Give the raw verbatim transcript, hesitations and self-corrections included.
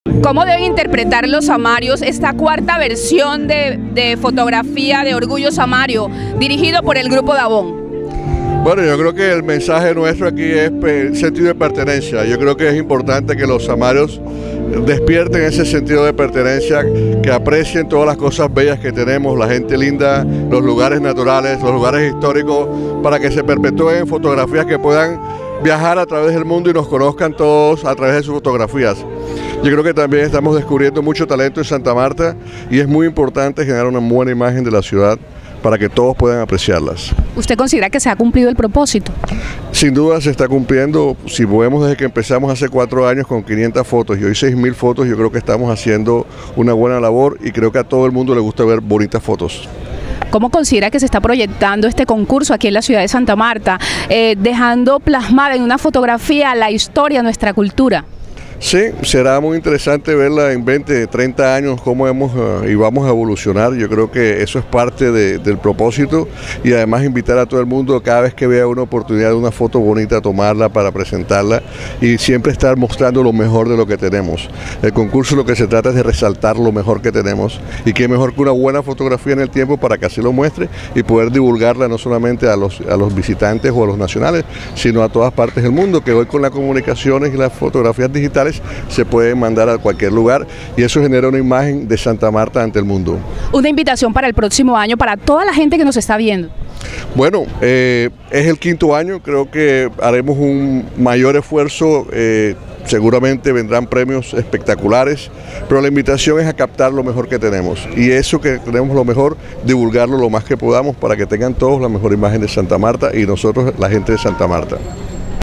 ¿Cómo deben interpretar los samarios esta cuarta versión de, de fotografía de Orgullo Samario, dirigido por el Grupo Davoon? Bueno, yo creo que el mensaje nuestro aquí es el sentido de pertenencia. Yo creo que es importante que los samarios despierten ese sentido de pertenencia, que aprecien todas las cosas bellas que tenemos, la gente linda, los lugares naturales, los lugares históricos, para que se perpetúen fotografías que puedan viajar a través del mundo y nos conozcan todos a través de sus fotografías. Yo creo que también estamos descubriendo mucho talento en Santa Marta y es muy importante generar una buena imagen de la ciudad para que todos puedan apreciarlas. ¿Usted considera que se ha cumplido el propósito? Sin duda se está cumpliendo. Si vemos desde que empezamos hace cuatro años con quinientas fotos y hoy seis mil fotos, yo creo que estamos haciendo una buena labor y creo que a todo el mundo le gusta ver bonitas fotos. ¿Cómo considera que se está proyectando este concurso aquí en la ciudad de Santa Marta, eh, dejando plasmada en una fotografía la historia, nuestra cultura? Sí, será muy interesante verla en veinte, treinta años, cómo hemos uh, y vamos a evolucionar. Yo creo que eso es parte de, del propósito y además invitar a todo el mundo cada vez que vea una oportunidad de una foto bonita, tomarla para presentarla y siempre estar mostrando lo mejor de lo que tenemos. El concurso lo que se trata es de resaltar lo mejor que tenemos y qué mejor que una buena fotografía en el tiempo para que así lo muestre y poder divulgarla no solamente a los, a los visitantes o a los nacionales, sino a todas partes del mundo, que hoy con las comunicaciones y las fotografías digitales se puede mandar a cualquier lugar y eso genera una imagen de Santa Marta ante el mundo. Una invitación para el próximo año para toda la gente que nos está viendo. Bueno, eh, es el quinto año, creo que haremos un mayor esfuerzo, eh, seguramente vendrán premios espectaculares, pero la invitación es a captar lo mejor que tenemos y eso que tenemos lo mejor, divulgarlo lo más que podamos para que tengan todos la mejor imagen de Santa Marta y nosotros la gente de Santa Marta.